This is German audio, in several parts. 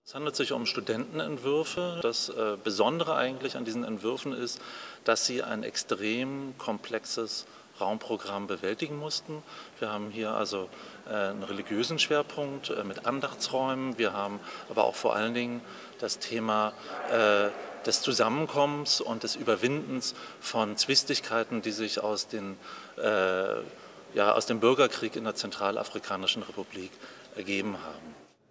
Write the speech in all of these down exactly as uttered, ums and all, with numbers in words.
Es handelt sich um Studentenentwürfe. Das äh, Besondere eigentlich an diesen Entwürfen ist, dass sie ein extrem komplexes Raumprogramm bewältigen mussten. Wir haben hier also äh, einen religiösen Schwerpunkt äh, mit Andachtsräumen. Wir haben aber auch vor allen Dingen das Thema äh, des Zusammenkommens und des Überwindens von Zwistigkeiten, die sich aus, den, äh, ja, aus dem Bürgerkrieg in der Zentralafrikanischen Republik ergeben haben.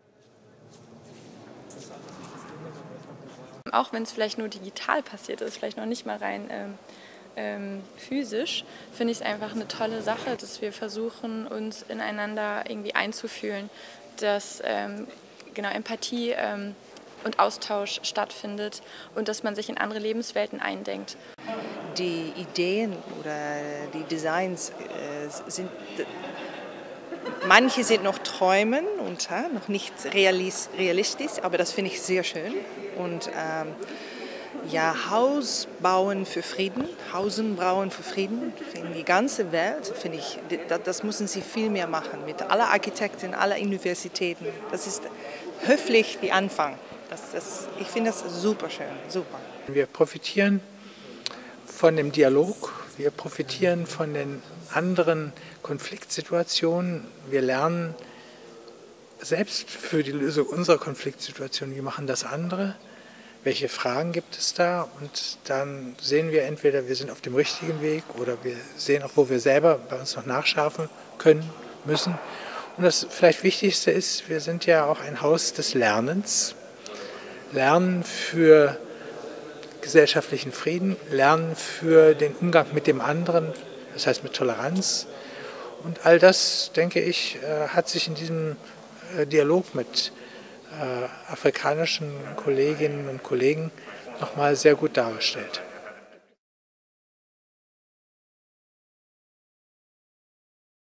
Auch wenn es vielleicht nur digital passiert ist, vielleicht noch nicht mal rein ähm, ähm, physisch, finde ich es einfach eine tolle Sache, dass wir versuchen, uns ineinander irgendwie einzufühlen, dass ähm, genau Empathie ähm, und Austausch stattfindet und dass man sich in andere Lebenswelten eindenkt. Die Ideen oder die Designs äh, sind, manche sind noch Träumen und ja, noch nicht realistisch, aber das finde ich sehr schön. Und ähm, ja, Haus bauen für Frieden, Hausen bauen für Frieden in die ganze Welt, finde ich, das, das müssen sie viel mehr machen mit aller Architekten, aller Universitäten. Das ist höflich der Anfang. Das, das, ich finde das super schön, super. Wir profitieren von dem Dialog, wir profitieren von den anderen Konfliktsituationen. Wir lernen selbst für die Lösung unserer Konfliktsituation, wie machen das andere, welche Fragen gibt es da, und dann sehen wir entweder, wir sind auf dem richtigen Weg, oder wir sehen auch, wo wir selber bei uns noch nachschärfen können, müssen. Und das vielleicht Wichtigste ist, wir sind ja auch ein Haus des Lernens. Lernen für gesellschaftlichen Frieden, Lernen für den Umgang mit dem anderen, das heißt mit Toleranz. Und all das, denke ich, hat sich in diesem Dialog mit afrikanischen Kolleginnen und Kollegen nochmal sehr gut dargestellt.